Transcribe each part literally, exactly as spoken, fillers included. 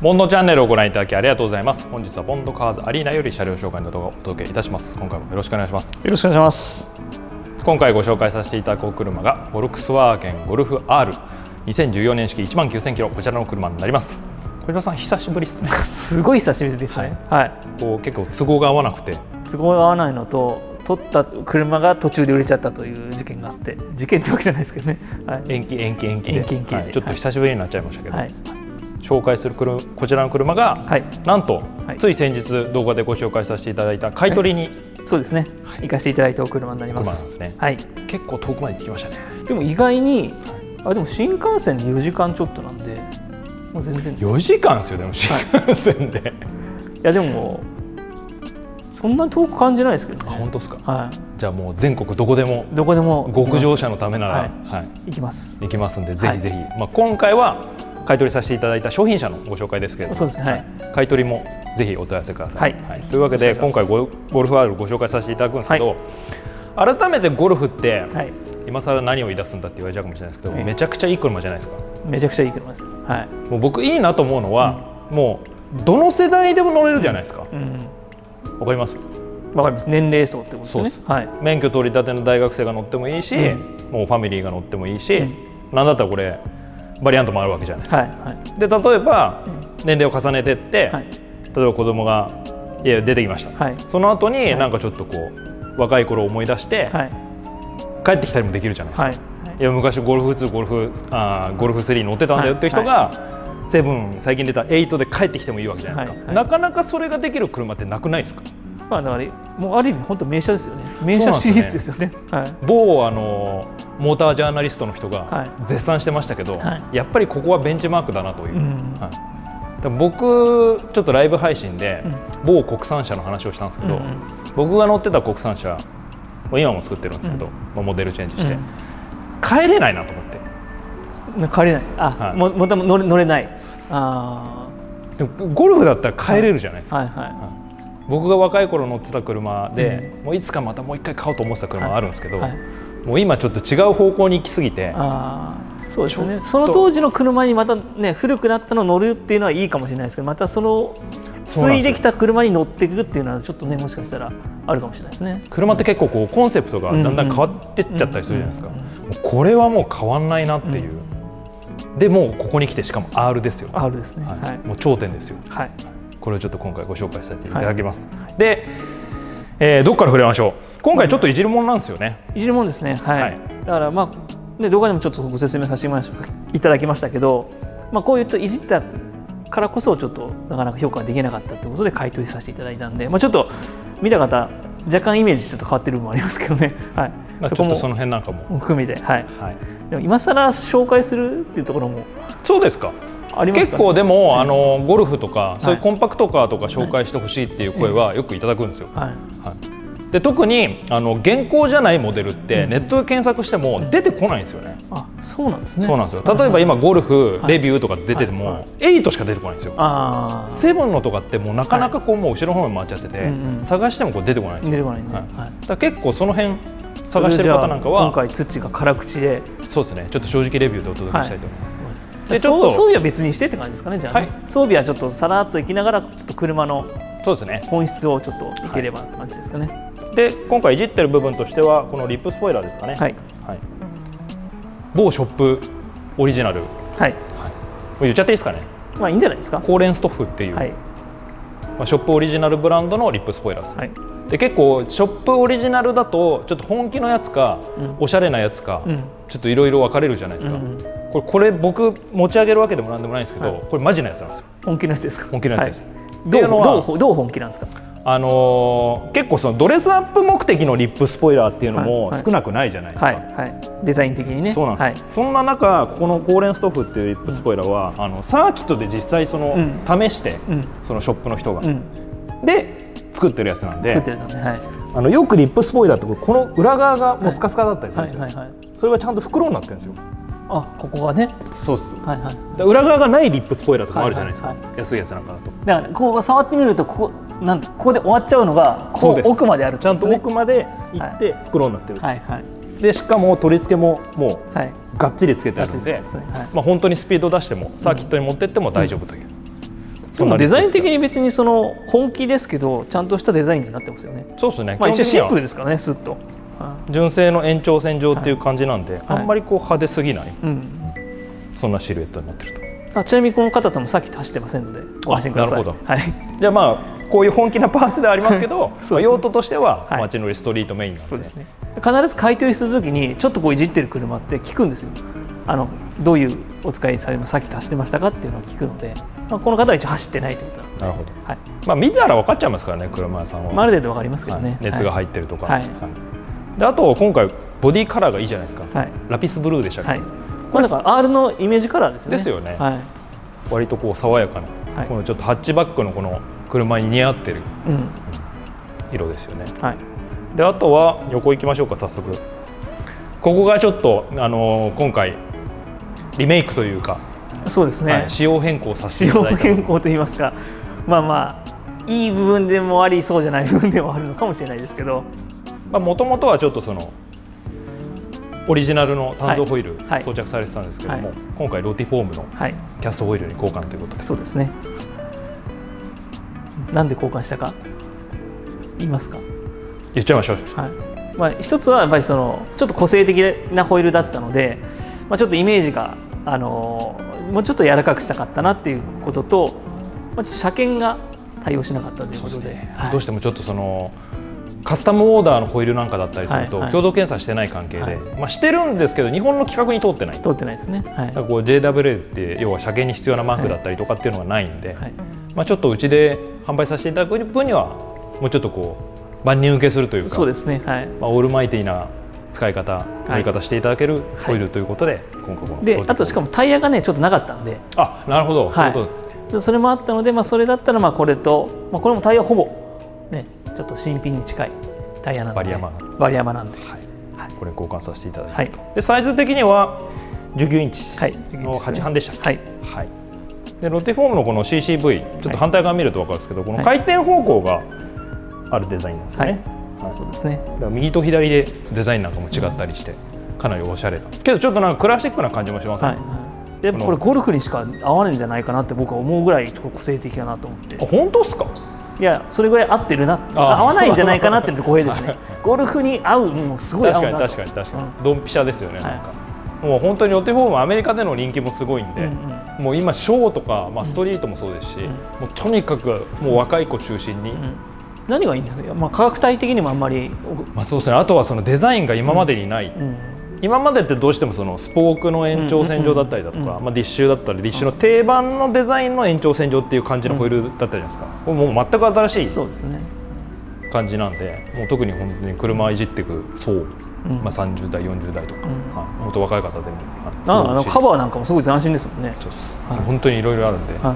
ボンドチャンネルをご覧いただきありがとうございます。本日はボンドカーズアリーナより車両紹介の動画をお届けいたします。今回もよろしくお願いします。 よろしくお願いします。 今回ご紹介させていただくお車がフォルクスワーゲンゴルフ アールにせんじゅうよねん式いちまんきゅうせんキロ、こちらの車になります。小島さん久しぶりですね。 すごい久しぶりですね。はい。はい、 こう結構都合が合わなくて。 都合が合わないのと、取った車が途中で売れちゃったという事件があって、事件ってわけじゃないですけどね。はい、 延期延期延期で、 延期延期で、 はい、ちょっと久しぶりになっちゃいましたけど。はい、紹介する車こちらの車が、はい、なんと、はい、つい先日動画でご紹介させていただいた買い取りに、はい、そうですね、はい、行かせていただいたお車になります。 車なんですね。 はい、 結構遠くまで行ってきましたね。 でも意外に、はい、あでも新幹線でよじかんちょっとなんでもう全然です。 よじかんですよ。でも新幹線で、はい、いやでもそんな遠く感じないですけどね。 あ、本当ですか。 はい、 じゃあもう全国どこでもどこでも極上車のためなら、はいはい、行きます行きますんで、ぜひぜひ、はい、まあ今回は買い取りさせていただいた商品車のご紹介ですけれども、そうですね、はい、買い取りもぜひお問い合わせください。はいはい、というわけで今回ゴルフ アール ご紹介させていただくんですけど、はい、改めてゴルフって、はい、今更何を言い出すんだって言われちゃうかもしれないですけど、はい、めちゃくちゃいい車じゃないですか。 めちゃくちゃいい車です。はい、 もう僕いいなと思うのは、うん、もうどの世代でも乗れるじゃないですか。わ、うんうん、かります？ わかります。年齢層ってことですね。 そうです、はい、免許取り立ての大学生が乗ってもいいし、うん、もうファミリーが乗ってもいいし、うん、なんだったらこれバリアントもあるわけじゃないですか。はいはい、で例えば、うん、年齢を重ねていって、はい、例えば子供が家出てきました、はい、その後に、はい、なんかちょっとこう若い頃を思い出して、はい、帰ってきたりもできるじゃないですか。はいはい、いや昔ゴルフツーゴルフあゴルフスリー乗ってたんだよっていう人が、はいはい、セブン最近出たエイトで帰ってきてもいいわけじゃないですか。はいはい、なかなかそれができる車ってなくないですか。 まあ、だからもうある意味本当名車ですよね。名車シリーズですよね。はい、 某あのモータージャーナリストの人が絶賛してましたけど、はい、やっぱりここはベンチマークだなという、うん、はい、僕ちょっとライブ配信で某国産車の話をしたんですけど、うん、僕が乗ってた国産車今も作ってるんですけど、うん、モデルチェンジして、うん、帰れないなと思って。 帰れない、あ、はい、もも乗れ乗れない。 あでもゴルフだったら帰れるじゃないですか。はいはいはい、僕が若い頃乗ってた車で、うん、もういつかまたもう一回買おうと思ってた車があるんですけど、はいはい、もう今ちょっと違う方向に行き過ぎて。あ、そうですね。その当時の車にまたね古くなったの乗るっていうのはいいかもしれないですけど、またその継いできた車に乗っていくっていうのはちょっとねもしかしたらあるかもしれないですね。車って結構こうコンセプトがだんだん変わってっちゃったりするじゃないですか。これはもう変わんないなっていう、うん、でもうここに来てしかも アール ですよ。 アール ですね、はいはい、もう頂点ですよ。はい、これをちょっと今回ご紹介させていただきます。はい、で、えー、どこから触れましょう。今回ちょっといじるものなんですよね。いじるものですね。はい。はい、だからまあね動画でもちょっとご説明させていただきましたけど、まあこういうといじったからこそちょっとなかなか評価できなかったということで買い取りさせていただいたんで、まあちょっと見た方若干イメージちょっと変わってる部分もありますけどね。はい。まあちょっとその辺なんかも含めて、はい。はい。でも今更紹介するっていうところも。そうですか。結構でも、あのゴルフとかそういうコンパクトカーとか紹介してほしいっていう声はよくいただくんですよ。はいはい、で特にあの現行じゃないモデルってネットで検索しても出てこないんですよね。あ、そうなんですね。そうなんですよ。例えば今ゴルフレビューとか出ててもエイトしか出てこないんですよ。セブンのとかってもうなかなかこうもう後ろの方に回っちゃってて探してもこう出てこないんですよ。出てこないね。はい、だ結構その辺探してる方なんかは今回土が辛口でそうですね。ちょっと正直レビューでお届けしたいと思います。でちょっと装備は別にしてって感じですかね。じゃあ、ね、はい、装備はちょっとさらっと行きながらちょっと車の本質をちょっといければって感じですかね。はい、で今回いじってる部分としてはこのリップスポイラーですかね。はい、はい、某ショップオリジナル、はいはい、言っちゃっていいですかね。まあいいんじゃないですか。コーレンストッフっていう、はい、まあ、ショップオリジナルブランドのリップスポイラーです。はい、で結構ショップオリジナルだとちょっと本気のやつか、うん、おしゃれなやつか、うん、ちょっといろいろ分かれるじゃないですか。うん、これこれ僕持ち上げるわけでもなんでもないんですけど、はい、これマジなやつなんですよ。本気のやつですか。本気のやつです。はい、どうどうどう本気なんですか。あのー、結構そのドレスアップ目的のリップスポイラーっていうのも少なくないじゃないですか。はいはいはい、デザイン的にね。そうなんです。はい、そんな中ここのコーレンストッフっていうリップスポイラーは、うん、あのサーキットで実際その、うん、試して、うん、そのショップの人が、うん、で作ってるやつなんで。作ってるのね。はい、あのよくリップスポイラーってこの裏側がもうスカスカだったりするんですよ。はいはいはいはい、それがちゃんと袋になってるんですよ。あ、ここがね。そうです。はいはい。裏側がないリップスポイラーとかもあるじゃないですか。はいはいはい、安いやつなんかだと。だからこう触ってみるとここなんここで終わっちゃうのがこう奥まである、ね。ちゃんと奥まで行って袋になってる。はいはい。でしかも取り付けももうがっちりつけてあるんで、はい、まあ本当にスピード出してもサーキットに持ってっても大丈夫という。 でもデザイン的に別にその本気ですけどちゃんとしたデザインになってますよね。 そうですね。 まあ一応シンプルですからね、スッと。 純正の延長線上っていう感じなんで、はい、あんまりこう派手すぎない、はい、そんなシルエットになってると。あ、ちなみにこの方ともさっき足してませんのでご安心ください。 なるほど。はい、じゃあまあこういう本気なパーツではありますけど、ね、用途としては街乗りストリートメインなので、そうですね。 必ず買い取りするときにちょっとこういじってる車って聞くんですよ。あのどういうお使いされまさっき足してましたかっていうのを聞くので、まあ、この方は一応走ってないということなんで。 なるほど。はい、まあ見たら分かっちゃいますからね、車屋さんは。 まあ、ある程度分かりますけどね。 はい、熱が入ってるとか。 はいはい、 であと今回ボディカラーがいいじゃないですか。はい、ラピスブルーでしたっけ。はい、 まあだから アール のイメージカラーですよね。 ですよね。はい、割とこう爽やかな、はい、このちょっとハッチバックのこの車に似合ってる、うん、色ですよね。はい、であとは横行きましょうか、早速。ここがちょっとあのー、今回リメイクというか、 そうですね、はい、 仕様変更させていただいた。 仕様変更といいますか、まあまあいい部分でもありそうじゃない部分でもあるのかもしれないですけど、 もともとはちょっとそのオリジナルの単造ホイール装着されてたんですけども、はいはい、今回ロティフォームのキャストホイールに交換ということで、はい、 そうですね。なんで交換したか言いますか。 言っちゃいましょう。 はい、まあ、一つはやっぱりそのちょっと個性的なホイールだったので、まあ、ちょっとイメージが、あのー、もうちょっと柔らかくしたかったなっていうことと、まあ、ちょっと車検が対応しなかったということで、ね、はい、 どうしてもちょっとそのカスタムオーダーのホイールなんかだったりすると、はいはい、共同検査してない関係で、はい、まあ、してるんですけど日本の規格に通ってない。 通ってないですね。はい、だからこう ジェイダブリュー って要は車検に必要なマークだったりとかっていうのがないんで、はいはい、まあ、ちょっとうちで販売させていただく分にはもうちょっとこう万人受けするというか、 そうですね、はい、 まあ、オールマイティーな使い方、乗り方していただけるホイールということで、はい、今回こので、あとしかもタイヤがねちょっとなかったんで、 あ、なるほど、 はい、そういうことですね。それもあったので、まあ、それだったらまあこれと、まあ、これもタイヤほぼねちょっと新品に近いタイヤなんで、バリヤマバリヤマなんで、はいはい、 これ交換させていただいて、はい、でサイズ的にはじゅうきゅうインチのはちはんでしたっけ。はいはい、でロティフォームのこの シーシーブイ、ちょっと反対側見ると分かるんですけど、この回転方向があるデザインなんですね。はいはい、そうですね。だから右と左でデザインなんかも違ったりして、かなりおしゃれだけどちょっとなんかクラシックな感じもしますね。はいはい、でこれゴルフにしか合わないんじゃないかなって僕は思うぐらい個性的だなと思って。 あ、本当ですか。 いや、それぐらい合ってるな、合わないんじゃないかなっていうの光栄ですね。ゴルフに合う、もうすごい合うな。 確かに確かに確かに、うん、ドンピシャですよね。なんか、はい、もう本当にロティフォームアメリカでの人気もすごいんで、うんうん、もう今ショーとか、まあ、ストリートもそうですし、うん、もうとにかくもう若い子中心に、うんうん、 何がいいんだろう、まあ、価格帯的にもあんまり、 まあ、そうですね。あとはそのデザインが今までにない、うんうん、今までってどうしてもそのスポークの延長線上だったりだとか、まあ、ディッシュだったりディッシュの定番のデザインの延長線上っていう感じのホイールだったじゃないですか。うん、もう全く新しい感じなんで、もう特に本当に車いじっていく層、うん、まあ、さんじゅうだいよんじゅうだいとか、うん、もっと若い方でも、 ああのカバーなんかもすごい斬新ですもんね。 そうです、はい、本当にいろいろあるんで、はい、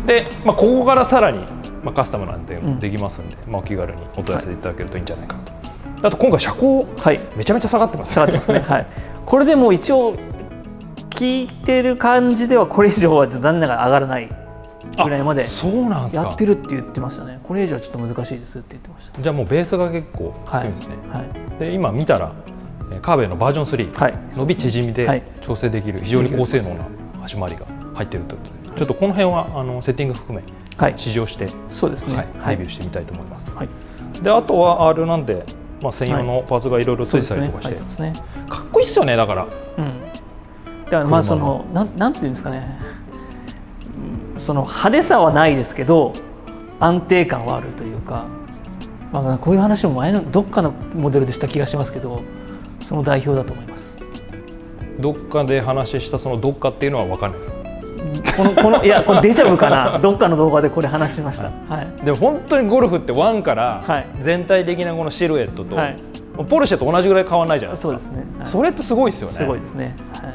で、まあ、ここからさらに、まあ、カスタムなんてできますんで、うん、まあ、お気軽にお問い合わせいただけるといいんじゃないかなと。はい、あと今回車高、はい、めちゃめちゃ下がってますね。 下がってますね。はい、これでもう一応聞いてる感じではこれ以上は残念ながら上がらないぐらいまでやってるって言ってましたね。これ以上はちょっと難しいですって言ってました。 じゃあもうベースが結構低いんですね。はいはい、で今見たらカーベイのバージョンスリー、はい、伸び縮みで調整できる非常に高性能な足回りが入っているということで、ちょっとこの辺はあのセッティング含め試乗して、そうですね、はい、レビューしてみたいと思います。はい、であとは アール なんで、まあ、専用のパーツがいろいろついてたりとかして、はい、ね、かっこいいっすよね。だから、うん、 だからまあそのなんなんていうんですかね、その派手さはないですけど安定感はあるというか、まあ、こういう話も前のどっかのモデルでした気がしますけど、その代表だと思います。 どっかで話したそのどっかっていうのは分かんないです。 このこのいやこのデジャブかな、どっかの動画でこれ話しました。はい、 でも本当にゴルフってワンから全体的なこのシルエットと、はい、ポルシェと同じぐらい変わらないじゃないですか。 そうですね。はい、 それってすごいですよね。 すごいですね。はい、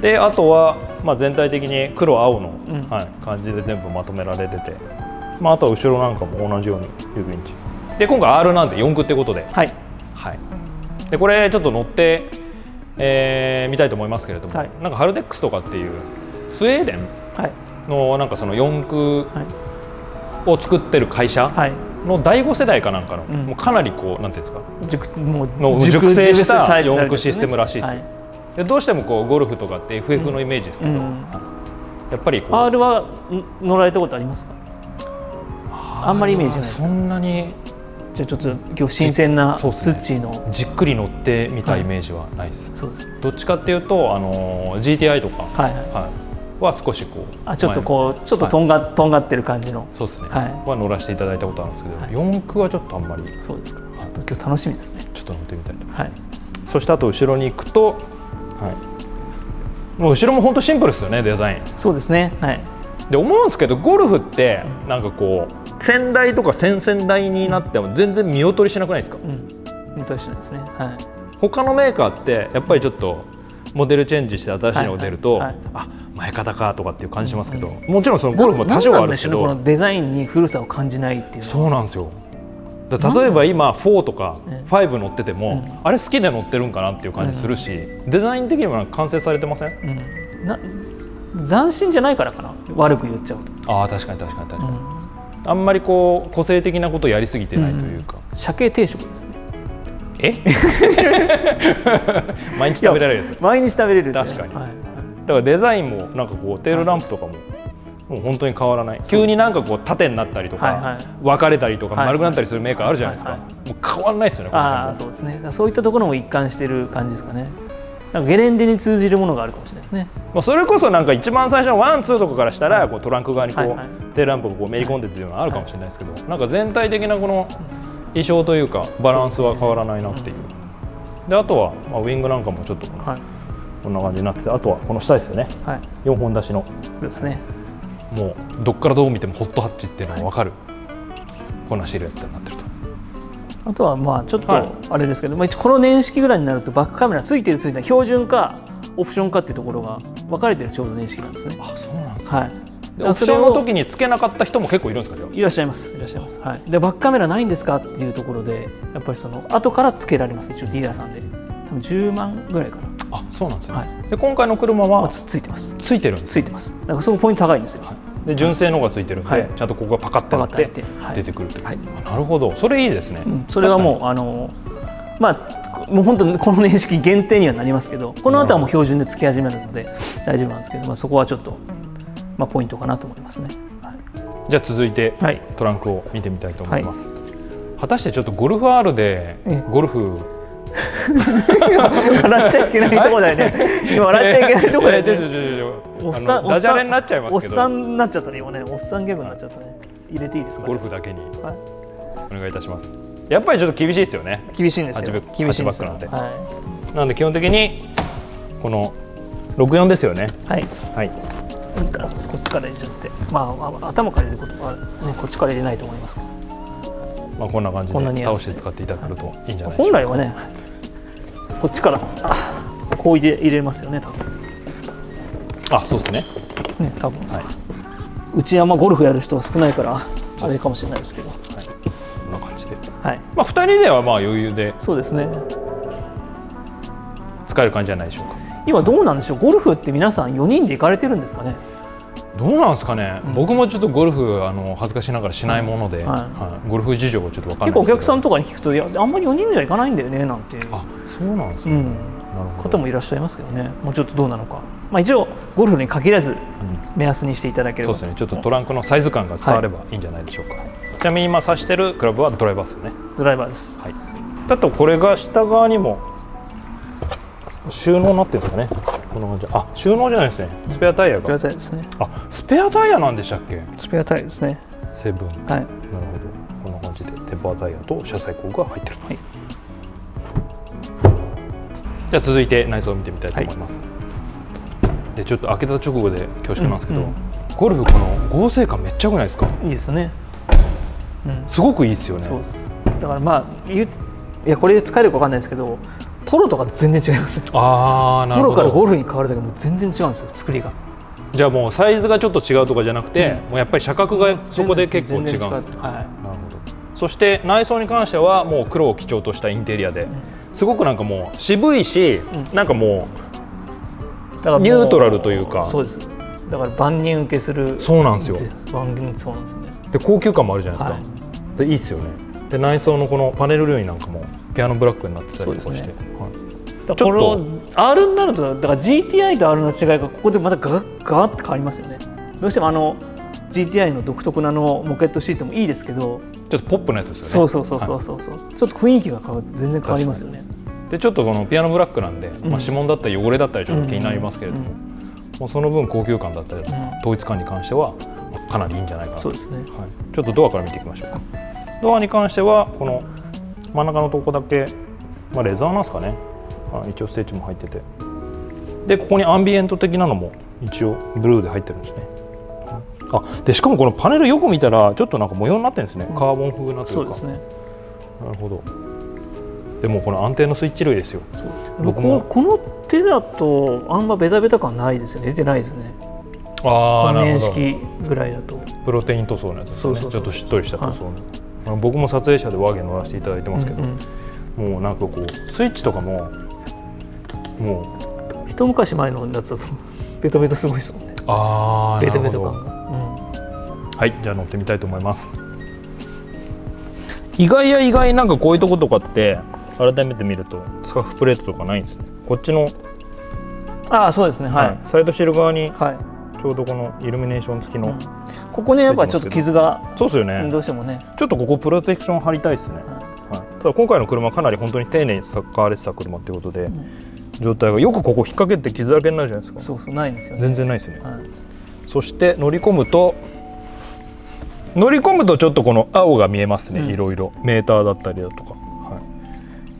であとは、まあ、全体的に黒青の、うん、はい、感じで全部まとめられてて、まあ、あとは後ろなんかも同じようにじゅうきゅうインチで、今回 アール なんでよん駆ってことで、はいはい、でこれちょっと乗って、えー、見たいと思いますけれども、はい、なんかハルテックスとかっていうスウェーデンのなんかそのよん駆を作ってる会社のだいご世代かなんかの、うん、もうかなりこうなんていうんですか、熟もうの熟成したよん駆システムらしいですよ。はい、でどうしてもこうゴルフとかって エフエフ のイメージですけど、うんうん、 やっぱりこうアール は乗られたことありますか？あんまりイメージないですか？ そんなに。 じゃあちょっと今日新鮮なツッチーの、 ね、じっくり乗ってみたイメージはないです。 はい、そうです。 どっちかっていうとあの ジーティーアイ とか、 はいはいはい、は少しこうあちょっとこうちょっととんが、はい、とんがってる感じのそうですね、 はい、 は乗らせていただいたことあるんですけど、はい、よんくはちょっとあんまり。 そうですか。ちょっと今日楽しみですね。 ちょっと乗ってみたいと思います。 はい、 そしてあと後ろに行くと、はい、もう後ろも本当シンプルですよねデザイン。 そうですね。はい。 で思うんですけどゴルフってなんかこう先代とか先々代になっても全然見劣りしなくないですか？うん、 見劣りしないですね。はい。 他のメーカーってやっぱりちょっとモデルチェンジして新しいのが出ると、はいはいはい、あ前方かとかっていう感じしますけど、うんうん、もちろんそのゴルフも多少あるけど、 このデザインに古さを感じないっていうのは。 そうなんですよ。だ例えば今フォーとかファイブ乗ってても、うん、あれ好きで乗ってるんかなっていう感じするし、うん、デザイン的にも完成されてません？うん、 な斬新じゃないからかな、悪く言っちゃうと。ああ確かに確かに確かに、うん、あんまりこう個性的なことをやりすぎてないというか、 うん、鮭定食ですね。 え毎日食べられるやつ。 毎日食べれる。 確かに、はい、だからデザインもなんかこうテールランプとかも、はい、もう本当に変わらない。急になんかこう縦になったりとか、はいはい、分かれたりとか丸くなったりするメーカーあるじゃないですか。もう変わらないですよね。 ああそうですね。そういったところも一貫してる感じですかね。なんかゲレンデに通じるものがあるかもしれないですね。 まあそれこそなんか一番最初のワンツーとかからしたらこうトランク側にこう、はいはい、テールランプがこうめり込んでっていうのはあるかもしれないですけど、はい、なんか全体的なこの衣装というかバランスは変わらないなっていう。であとはまあウィングなんかもちょっとこんな感じになってて、あとはこの下ですよね。はい、よんほん出しの。 そうですね。 もうどっからどう見てもホットハッチっていうのが分かる、はい、こんなシルエットになってると。 あとはまあちょっとあれですけど、はい、この年式ぐらいになるとバックカメラついてるついてない標準かオプションかっていうところが分かれてるちょうど年式なんですね。 あそうなんですね。 はい。 でオプションの時につけなかった人も結構いるんですか？ いらっしゃいますいらっしゃいます。はい。でバックカメラないんですかっていうところでやっぱりその後からつけられます。一応ディーラーさんで多分じゅうまんぐらいかな。 あそうなんですよ、ね。はい。で今回の車はつ, ついてます。 ついてるんです。 ついてます。だからそこポイント高いんですよ。はい、 で純正のがついてるんで、はい、ちゃんとここがパカッとなって出てくるという、はい、なるほど、それいいですね。うん、 それはもうあのまあもう本当にこの年式限定にはなりますけど、この後はもう標準でつき始めるので大丈夫なんですけど、まあ、そこはちょっと、まあ、ポイントかなと思いますね。はい、 じゃあ続いて、はい、トランクを見てみたいと思います。はい、果たしてちょっとゴルフ R でゴルフ笑っちゃいけないところだよね。今笑っちゃいけないところだよね。おっさん、 ダジャレになっちゃいますけど。 おっさんになっちゃったね今ね。おっさんゲームになっちゃったね。入れていいですか？ ゴルフだけにお願いいたします。やっぱりちょっと厳しいですよね。 厳しいんですよ。厳しいんですよ。 なんで、はい、なので基本的にこのろくじゅうよんですよね。はいはい。 いいからこっちから入れちゃって、まあ頭から入れることはねこっちから入れないと思いますけど。 まあこんな感じで倒して使っていただけるといいんじゃないでしょうか。 本来はねこっちからこう入れ入れますよね多分。 あそうですね。 ね多分。はい。うちはまあゴルフやる人は少ないからあれかもしれないですけど。はい。 こんな感じで。 はい。 まあふたりではまあ余裕で。 そうですね。 使える感じじゃないでしょうか。 今どうなんでしょう。ゴルフって皆さんよにんで行かれてるんですかね。 どうなんですかね。うん、僕もちょっとゴルフあの恥ずかしながらしないもので、はいはい、ゴルフ事情がちょっと分かんない。 結構お客さんとかに聞くといやあんまりよにんじゃ行かないんだよねなんて。 あそうなんですね。うん方もいらっしゃいますけどね。もうちょっとどうなのか、まあ、一応ゴルフに限らず目安にしていただければ、 うん、そうですね。ちょっとトランクのサイズ感が伝わればいいんじゃないでしょうか。はい、ちなみに今指してるクラブはドライバーですよね。 ドライバーです。 はい、だとこれが下側にも収納になってるんですかね。この感じ。あ収納じゃないですね。スペアタイヤが。 スペアタイヤですね。 あスペアタイヤなんでしたっけ。 スペアタイヤですね。 セブン。 はい。 なるほど。こんな感じでテーパータイヤと車載工具が入ってる。はい。じゃあ続いて内装を見てみたいと思います。はい、でちょっと開けた直後で恐縮なんですけど、うんうん、ゴルフこの合成感めっちゃ良くないですか？ いいですよね。 うん、すごくいいですよね。 そうです。だからまあ言ういやこれで使えるかわかんないですけど、ポロとか全然違います。 ああなるほど。 ポロからゴルフに変わるだけもう全然違うんですよ作りが。 じゃあもうサイズがちょっと違うとかじゃなくて、うん、もうやっぱり車格がそこで結構違うんです。はい。なるほど。そして内装に関してはもう黒を基調としたインテリアで。うんすごくなんかもう渋いし、うん、なんかもうだからニュートラルというかそうですだから万人受けするそうなんですよ万人そうなんですねで高級感もあるじゃないですか、はい、でいいですよねで内装のこのパネル類なんかもピアノブラックになってたりとかして、ねはい、 だこの アール になるとだから ジーティーアイ と アール の違いがここでまたガッガーって変わりますよね。どうしてもあの ジーティーアイ の独特なのモケットシートもいいですけど、 ちょっとポップなやつですよね。 そうそうそうそうそう、はい、ちょっと雰囲気が全然変わりますよね。 でちょっとこのピアノブラックなんで、うん、まあ指紋だったり汚れだったりちょっと気になりますけれども、うんうん、もうその分高級感だったり、うん、統一感に関してはかなりいいんじゃないかなと。 そうですね、はい、 ちょっとドアから見ていきましょうか。ドアに関してはこの真ん中のとこだけ、まあ、レザーなんですかね。あ、一応ステッチも入ってて、でここにアンビエント的なのも一応ブルーで入ってるんですね。あ、でしかもこのパネルよく見たらちょっとなんか模様になってるんですね、うん、カーボン風なというか。そうですね。なるほど。でもこの安定のスイッチ類ですよ。 僕もこの手だとあんまベタベタ感ないですよね。出てないですね。ああ、なるほど。面式ぐらいだとプロテイン塗装のやつですね。ちょっとしっとりした塗装の、はい、僕も撮影車でワーゲン乗らせていただいてますけど、うんうん、もうなんかこうスイッチとかももう一昔前のやつだとベトベトすごいですもんね。 ああ、 ベトベト感が、うん、 はい、じゃあ乗ってみたいと思います。意外や意外、なんかこういうとことかって改めて見るとスカーフプレートとかないんですね。こっちのああ、そうですね、はい、はい、 サイドシール側にちょうどこのイルミネーション付きの、うん、 ここねやっぱちょっと傷が、 そうですよね、 どうしてもね、 ちょっとここプロテクション貼りたいですね、はいはい、ただ今回の車かなり本当に丁寧に使われてた車っていうことで、うん、状態がよくここ引っ掛けて傷だけになるじゃないですか。 そうそう、ないんですよね。 全然ないですね、はい、そして乗り込むと乗り込むとちょっとこの青が見えますね、うん、いろいろメーターだったりだとか、はい、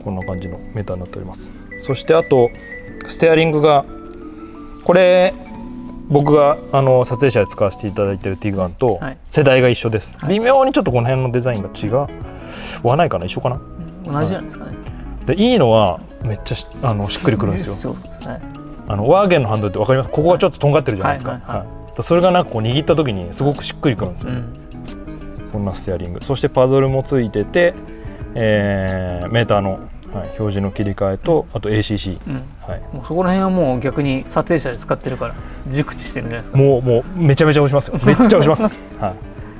こんな感じのメーターになっております。そしてあとステアリングがこれ僕があの撮影車で使わせていただいているティグワンと世代が一緒です、はい、微妙にちょっとこの辺のデザインが違うはないかな、一緒かな、 うん、同じなんですかね、 はい、でいいのはめっちゃ し, あのしっくりくるんですよ。そうですね、あのワーゲンのハンドルって分かります？ここがちょっととんがってるじゃないですか、はいはいはい、それがなんかこう握った時にすごくしっくりくるんですよ、うん、こんなステアリング、そしてパドルもついてて、えー、メーターの、はい、表示の切り替えと、あと エーシーシー、うん、はい、 もうそこら辺はもう逆に撮影者で使ってるから熟知してるんじゃないですか。 もうもうめちゃめちゃ押しますよ。めっちゃ押します、はい、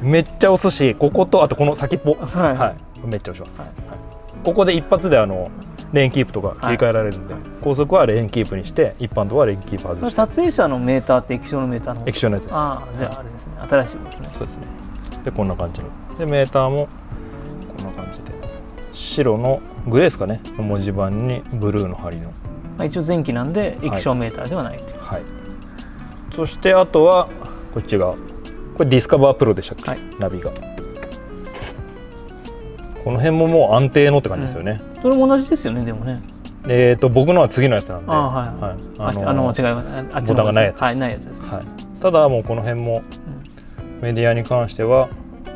めっちゃ押すし、こことあとこの先っぽ、はいはい、めっちゃ押します、はいはい、ここで一発であのレーンキープとか切り替えられるんで、はい、高速はレーンキープにして一般道はレーンキープ外して。 撮影者のメーターって液晶のメーターの液晶のやつです。 ああ、じゃああれですね、新しいですね。 そうですね。でこんな感じのでメーターもこんな感じで白のグレーですかね、文字盤にブルーの針の、 まあ、一応前期なんで液晶メーターではないという、 はいはい、そしてあとはこっちがこれディスカバープロでしたっけ、はい、ナビがこの辺ももう安定のって感じですよね、 うん、それも同じですよね。でもね、 えーと僕のは次のやつなんで、あ、 はいはい、あのあの違いはボタンがないやつです、 はい、ないやつです、 はい、ただもうこの辺もメディアに関しては、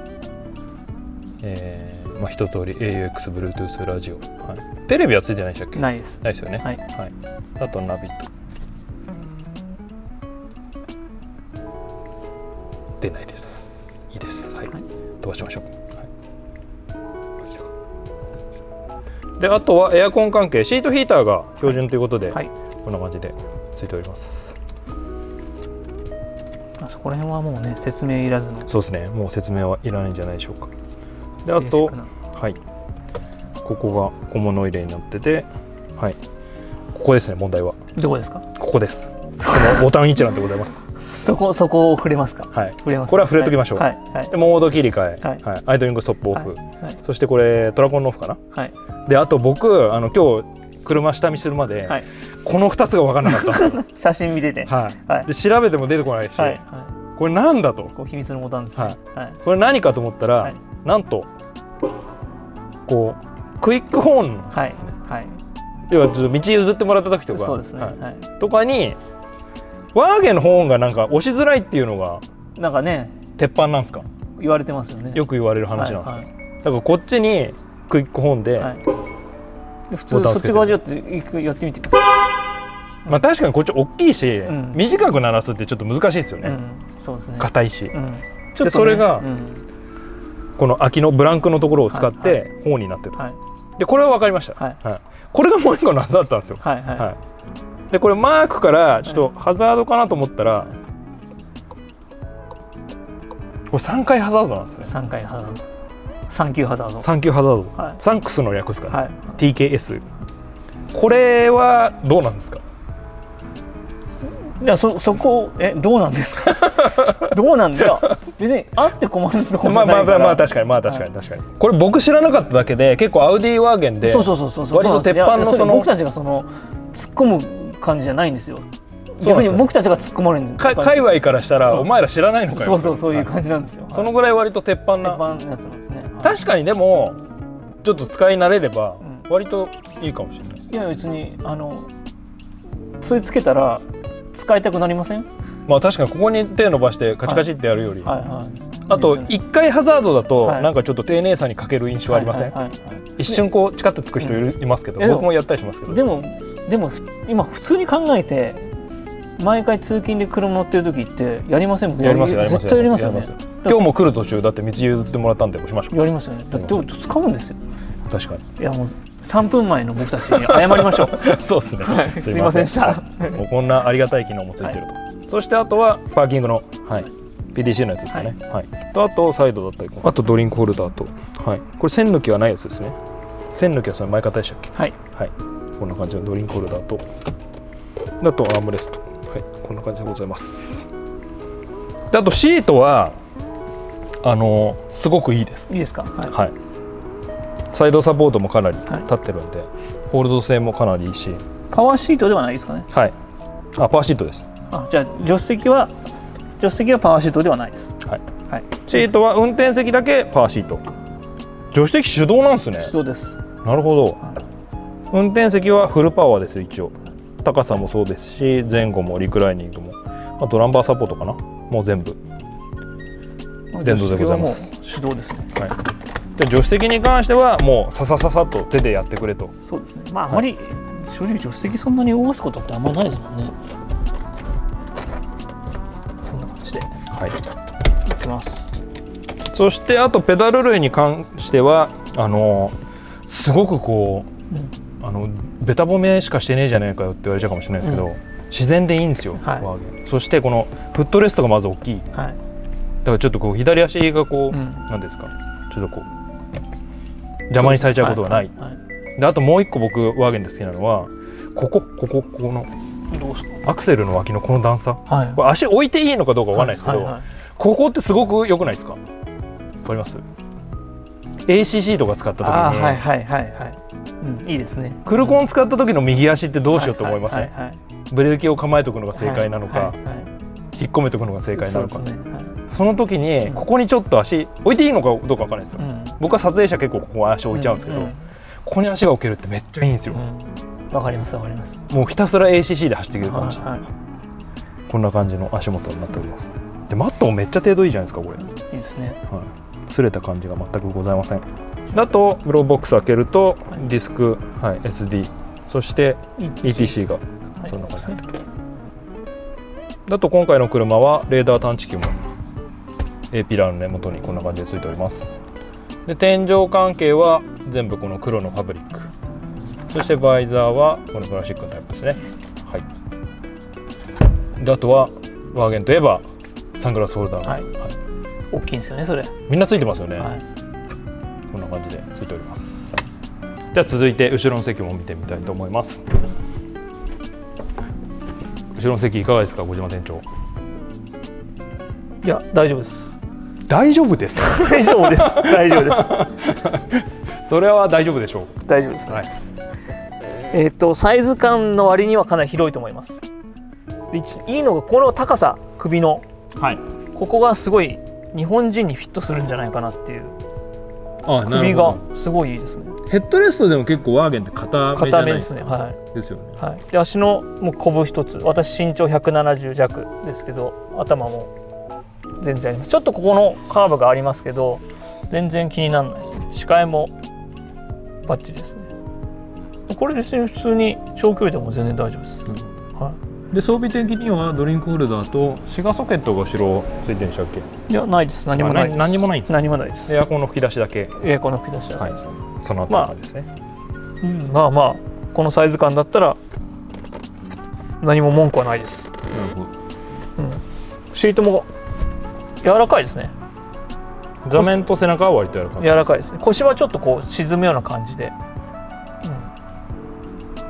えーまあ、一通り エーユーエックス、Bluetooth、ラジオ、はい、テレビはついてないでしたっけ？ ないです。 ないですよね。 はい。 はい、あとナビと。出ないです。いいです。はい。はい、飛ばしましょう。はい、で、あとはエアコン関係、シートヒーターが標準ということで、はい、こんな感じでついております。 そこら辺はもうね、説明いらずの。 そうですね。もう説明はいらないんじゃないでしょうか。で、あと、はい、ここが小物入れになってて、はい、ここですね。問題はどこですか？ ここです。このボタン一覧でございます。 そこそこを触れますか？ はい、 触れます。 これは触れときましょう。 はいはい、 でモード切り替え、 はいはい、アイドリングストップオフ、 はいはい、 そしてこれトラコンのオフかな。 はい、であと僕あの今日車下見するまで、はい、このふたつが分からなかった。 写真見てて、 はいはい、で調べても出てこないし、はいはい、これなんだと。 こう秘密のボタンですね。はいはい、これ何かと思ったら、はい、なんとこうクイックホーンですね。はいはい、要はちょっと道譲ってもらった時とか、 そうですね、 はいはい、とかにワーゲンのホーンがなんか押しづらいっていうのがなんかね鉄板なんですか？ 言われてますよね。 よく言われる話なんですか？はいはい、だからこっちにクイックホーンで、はい、 で普通そっち側でやってやってみてください。 まあ確かにこっち大きいし、うん、短く鳴らすってちょっと難しいですよね。うん、 そうですね。 硬いし、うん、 ちょっとでね、 それが、うん、この空きのブランクのところを使って、はいはい、ホーンになってる、はい、でこれは分かりました、はいはい、これがもう一個の技だったんですよ、はいはいはい、でこれマークからちょっとハザードかなと思ったら、はい、これさんかいハザードなんですね。 さんかいハザード、さん級ハザード、 さん級ハザード、はい、サンクスの略ですから、ね、はい、ティーケーエスこれはどうなんですか？ いや、そそこえどうなんですか？どうなんだよ。別にあって困るとこじゃないから。まあまあまあ確かにまあ確かに確かに。これ僕知らなかっただけで結構アウディワーゲンでそうそうそうそう割と鉄板のその僕たちがその突っ込む感じじゃないんですよ。逆に僕たちが突っ込まれるんです。 か界隈からしたらお前ら知らないのかよ。 そうそうそういう感じなんですよ。 そのぐらい割と鉄板な。 鉄板のやつなんですね。 確かにでもちょっと使い慣れれば割といいかもしれないです。 いや別にあのついつけたら使いたくなりません？ まあ確かにここに手伸ばしてカチカチってやるより、あといっかいハザードだとなんかちょっと丁寧さに欠ける印象ありません？一瞬こうチカッとつく人いますけど、僕もやったりしますけど。 でもでも今普通に考えて毎回通勤で車乗ってる時ってやりません？ やりますよ、 絶対やりますよね。 今日も来る途中だって道譲ってもらったんで押しましょう。 やりますよね。だって使うんですよ。 確かに。 いやもうさんぷんまえの僕たちに謝りましょう。 そうですね。 すいませんでした。 もうこんなありがたい機能もついてると。そしてあとはパーキングの、はい、ピーディーシー のやつですかね。はい。とあとサイドだったり、あとドリンクホルダーと、はい。これ線抜きはないやつですね。線抜きはその前方でしたっけ？ はい。 はい。こんな感じのドリンクホルダーと、あとアームレスト、はい、こんな感じでございます。であとシートはあのすごくいいです。 いいですか？はい。 はい、サイドサポートもかなり立ってるんで、はい、ホールド性もかなりいいし。 パワーシートではないですかね？ はい。あ、パワーシートです。 あ、じゃあ助手席は助手席はパワーシートではないです。 はい。はい。シートは運転席だけパワーシート。助手席手動なんですね。 手動です。 なるほど。はい、運転席はフルパワーですよ一応。高さもそうですし、前後もリクライニングも、あとランバーサポートかな、もう全部電動でございます。 手動ですね。 はい。で助手席に関してはもうささささっと手でやってくれと。 そうですね。まああまり、はい、正直助手席そんなに動かすことってあんまりないですもんね。こんな感じで。はい。いきます。 そしてあとペダル類に関してはあのすごくこう、うん、あのベタ褒めしかしてねえじゃねえかよって言われちゃうかもしれないですけど、うん、自然でいいんですよ、はい、ワーゲン。そしてこのフットレストがまず大きい、はい、だからちょっとこう左足がこう、うん、なんですか、ちょっとこう邪魔にされちゃうことがない。であともう一個僕ワーゲンで好きなのはここここここのアクセルの脇のこの段差、はい、これ足置いていいのかどうかわかんないですけど、はいはいはい、ここってすごく良くないですか？わかります？ エーシーシー とか使った時に、 あ、はいはいはいはい、うん、いいですね。 クルコン使った時の右足ってどうしようと思いません？ブレーキを構えておくのが正解なのか、はいはいはい、引っ込めておくのが正解なのか。 そ,、ねはい、その時にここにちょっと足置いていいのかどうかわからないですよ、うん、僕は撮影者結構ここ足置いちゃうんですけど、うんうん、ここに足が置けるってめっちゃいいんですよ。わ、 うん、かりますわかります。 もうひたすら エーシーシー で走っていける感じ、はいはい、こんな感じの足元になっております。でマットもめっちゃ程度いいじゃないですかこれ。いいですね、はい、擦れた感じが全くございません。だとグローボックス開けるとディスク、はい、エスディー そして イーティーシー がそんな感じになってくる。だと今回の車はレーダー探知機も A ピラーの根元にこんな感じでついております。で天井関係は全部この黒のファブリック、そしてバイザーはこのプラスチックのタイプですね。はい、であとはワーゲンといえばサングラスホルダー、はいはい、 大きいんですよねそれ。みんなついてますよね、はい、こんな感じでついております。じゃあ続いて後ろの席も見てみたいと思います。後ろの席いかがですか小島店長。 いや大丈夫です。 大丈夫です大丈夫です大丈夫ですそれは大丈夫でしょう。 大丈夫です、ね、はい、えっとサイズ感の割にはかなり広いと思います。でいいのがこの高さ、首の、はい、ここがすごい日本人にフィットするんじゃないかなっていう。あ、首がすごいいいですね。 ヘッドレストでも結構ワーゲンって硬めじゃない硬めですね。はい。 ですよね。 はい。で足のもう拳一つ。私身長ひゃくななじゅう弱ですけど、頭も全然あります。ちょっとここのカーブがありますけど、全然気にならないですね。視界もバッチリですね。これ別に普通に長距離でも全然大丈夫です。うん、はい。 で装備的にはドリンクホルダーとシガーソケットが後ろついてるんでしたっけ？ いやないです。何もないです。 何もないんです。 何もないです。 エアコンの吹き出しだけ。 エアコンの吹き出しだけですね。 はい、そのあたり感じですね。 まあ、うん、まあまあこのサイズ感だったら何も文句はないです。なるほど。うん、シートも柔らかいですね。 座面と背中は割と柔らかい。 柔らかいですね。腰はちょっとこう沈むような感じで。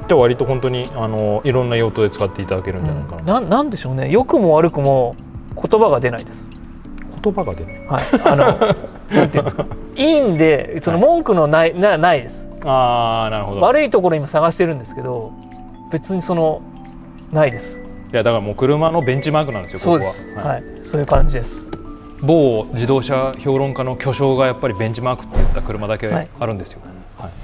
じゃあ割と本当にあのいろんな用途で使っていただけるんじゃないかな、 うん、な, なんでしょうね、良くも悪くも言葉が出ないです。 言葉が出ない、 はい、あのなんていうんですか、いいんでその文句のない、はい、な, ないです。 あー、なるほど。 悪いところ今探してるんですけど、別にそのないです。 いやだからもう車のベンチマークなんですよ。 そうです、ここは、はい、はい、そういう感じです。 某自動車評論家の巨匠がやっぱりベンチマークって言った車だけあるんですよ、はいはい、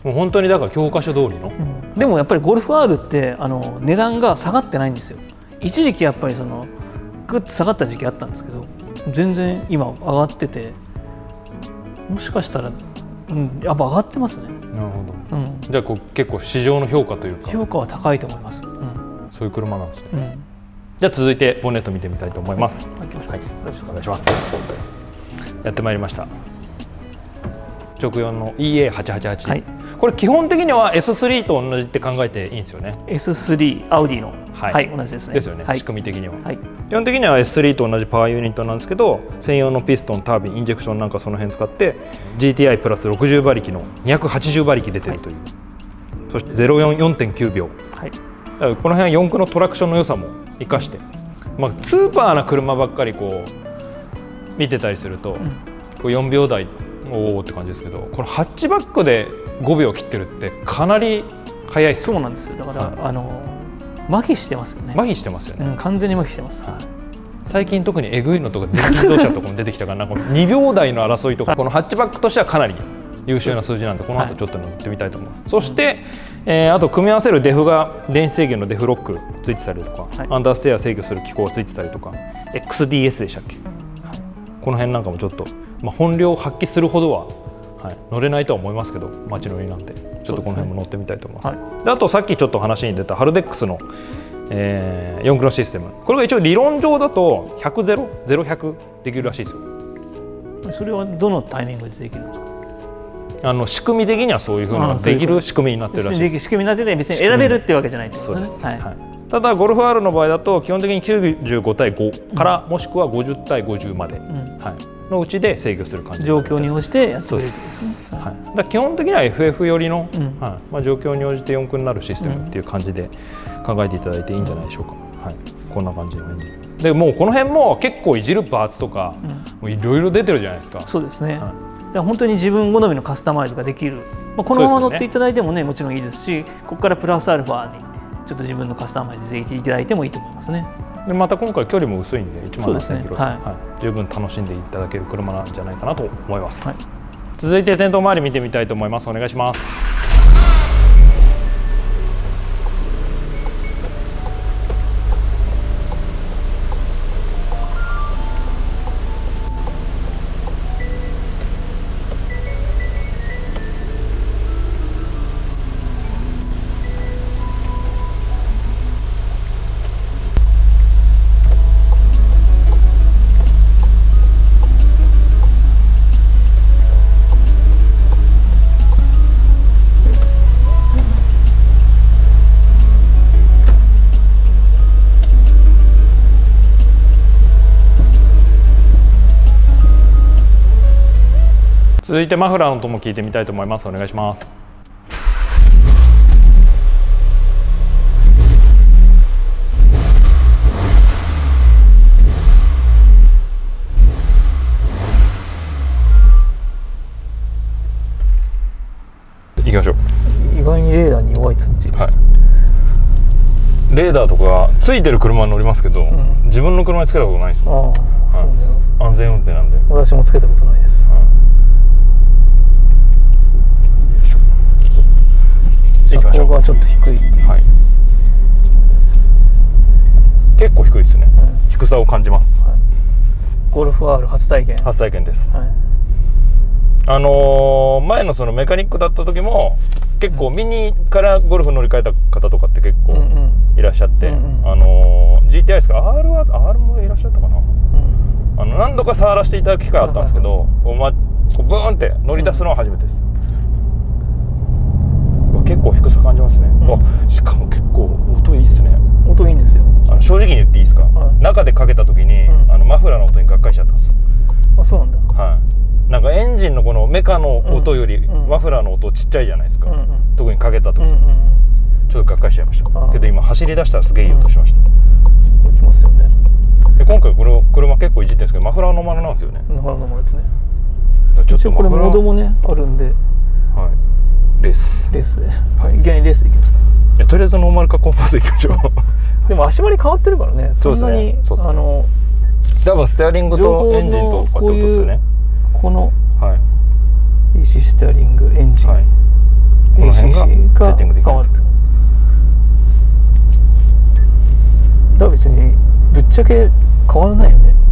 もう本当にだから教科書通りの、 うん、でもやっぱりゴルフ R ってあの値段が下がってないんですよ。一時期やっぱりそのグッと下がった時期あったんですけど、全然今上がってて、もしかしたら、うん、やっぱ上がってますね。 なるほど、うん、じゃあこう結構市場の評価というか評価は高いと思います、うん、 そういう車なんですね、 うん、 じゃあ続いてボンネット見てみたいと思います。 はい、行きましょう。はい、よろしくお願いします。やってまいりました。直よんの イーエーはちはちはち、はい、これ基本的には エススリー と同じって考えていいんですよね。 エススリー アウディの、はいはい、同じですね。 ですよね、 はい、 仕組み的には、 はい、 基本的には エススリー と同じパワーユニットなんですけど、専用のピストン、タービン、インジェクションなんかその辺使って ジーティーアイ プラスろくじゅうばりきのにひゃくはちじゅうばりき出てるという、はい、そして ゼロよん よんてんきゅうびょう、はい、だからこの辺はよん駆のトラクションの良さも生かして、まあ、スーパーな車ばっかりこう見てたりすると、うん、こうよんびょうだいおおって感じですけど、このハッチバックでごびょう切ってるってかなり速いです。 そうなんですよ。だから、はい、あの麻痺してますよね。 麻痺してますよね、 うん、完全に麻痺してます、はい、 最近特にえぐいのとか電気自動車とかも出てきたから、なんかにびょうだいの争いとか、このハッチバックとしてはかなり優秀な数字なんで、この後ちょっと乗ってみたいと思います。はい、そして、えー、あと組み合わせるデフが電子制御のデフロックついてたりとか、はい、アンダーステア制御する機構がついてたりとか、 エックスディーエス でしたっけ、はい、この辺なんかもちょっと、まあ、本領を発揮するほどは、はい、乗れないとは思いますけど、街乗りなんでちょっとこの辺も乗ってみたいと思います。で、はい、であとさっきちょっと話に出たハルデックスの、えー、よん駆のシステム、これが一応理論上だとひゃく、ゼロ、ゼロ、ひゃくできるらしいですよ。 それはどのタイミングでできるんですか？ あの仕組み的にはそういうふうなできる仕組みになってるらしいです。 仕組みになってて別に選べるってわけじゃないってことですね。 ただゴルフ R の場合だと基本的にきゅうじゅうごたいごから、うん、もしくはごじゅうたいごじゅうまで、うん、はい、のうちで制御する感じ、 状況に応じてやってくれるんですね。 はい、だから基本的には エフエフ 寄りの、うん、はい、まあ、状況に応じてよん駆になるシステムっていう感じで考えていただいていいんじゃないでしょうか。はい、こんな感じのエンジンで、もうこの辺も結構いじるパーツとかいろいろ出てるじゃないですか。 そうですね、はい、だから本当に自分好みのカスタマイズができる、まあ、このまま乗っていただいてもね、もちろんいいですし、ここからプラスアルファにちょっと自分のカスタマイズでいていただいてもいいと思いますね。 でまた今回距離も薄いんでいちまんななせんキロ、 はいはい、 十分楽しんでいただける車なんじゃないかなと思います。はい、続いて店頭周り見てみたいと思います。お願いします。続いてマフラーの音も聞いてみたいと思います。お願いします。行きましょう。 意外にレーダーに弱い通知です。はい、 レーダーとかついてる車に乗りますけど、うん、自分の車につけたことないですもん。あ、はい、そうね、安全運転なんで。 私もつけたことないです。はい、車高がちょっと低い、はい、 結構低いですね、うん、低さを感じます。はい、 ゴルフ R 初体験初体験です。はい、あのー、前のそのメカニックだった時も結構ミニからゴルフ乗り換えた方とかって結構いらっしゃって、うんうん、あのー、ジーティーアイ ですか R は R もいらっしゃったかな、うん、あの何度か触らせていただく機会あったんですけど、こう、ま、こうブーンって乗り出すのは初めてです。うん、結構低さ感じますね。うん、しかも結構音いいですね。 音いいんですよ。 あの正直に言っていいですか、はい、中でかけた時に、うん、あのマフラーの音にがっかりしちゃったんです。 あ、そうなんだ。 はい、なんかエンジンのこのメカの音よりマフラーの音ちっちゃいじゃないですか、うんうん、特にかけた時、うんうん、 ちょっとがっかりしちゃいましたけど、今走り出したらすげえいい音しました。 うん、きますよね。 で今回この車結構いじってるんですけど、マフラーノーマルなんですよね。 マフラーノーマルですね。 ちょっとこれモードもねあるんで、 はい、レースレースで、はい、いきなりレースでいきますか。 いやとりあえずノーマルかコンパクトいきましょう。 でも足回り変わってるからね、そんなに、ねね、あの多分ステアリングとエンジンとこういう、ね、 この ディーシー ステアリングエンジン、はい、エーシーシー が変わってる。だから別にぶっちゃけ変わらないよね。